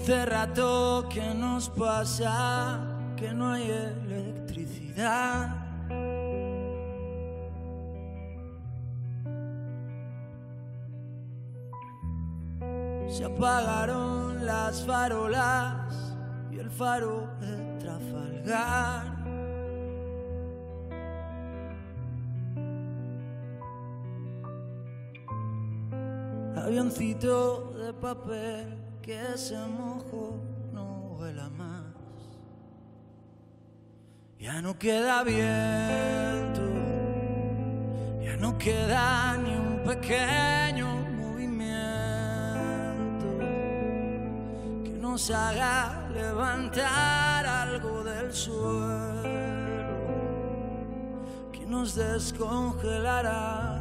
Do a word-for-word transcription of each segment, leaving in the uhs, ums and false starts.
Hace rato que nos pasa que no hay electricidad. Se apagaron las farolas y el faro de Trafalgar. Avioncito de papel que se mojó, no vuela más. Ya no queda viento, ya no queda ni un pequeño movimiento que nos haga levantar algo del suelo, que nos descongelará.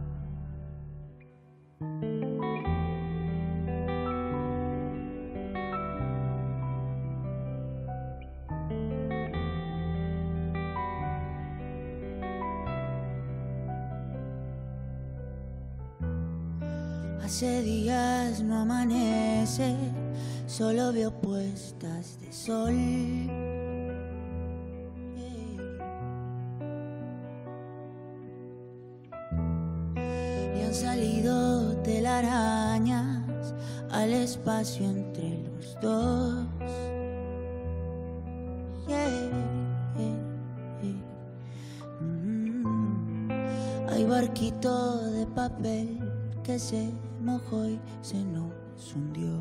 Hace días no amanece, solo veo puestas de sol. Y han salido telarañas al espacio entre los dos. Mm. Hay barquito de papel que se mojó y se nos hundió.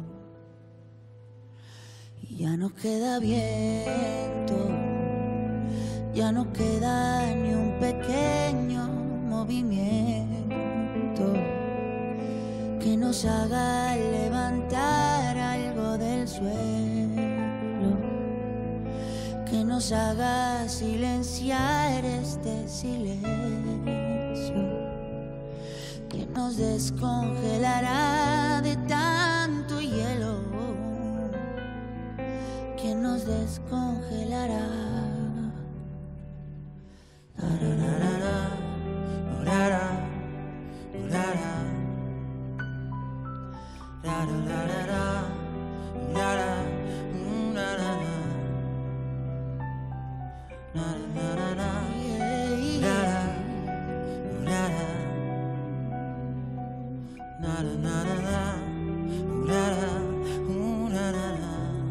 Y ya no queda viento, ya no queda ni un pequeño movimiento que nos haga levantar algo del suelo, que nos haga silenciar este silencio, que nos descongelará de tanto hielo, que nos descongelará. Tararara, urara, urara, tararara, urara, urara, nararara, urara, urara. Nada, nada, nada, nada, nada.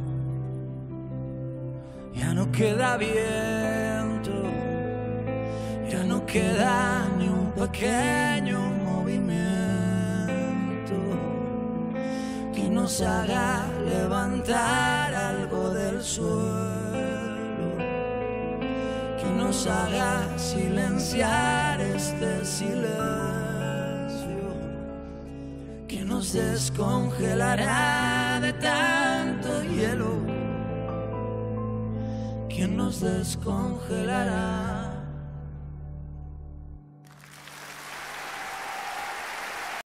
Ya no queda viento, ya no queda ni un pequeño movimiento que nos haga levantar algo del suelo, que nos haga silenciar este silencio, que nos descongelará de tanto hielo, que nos descongelará.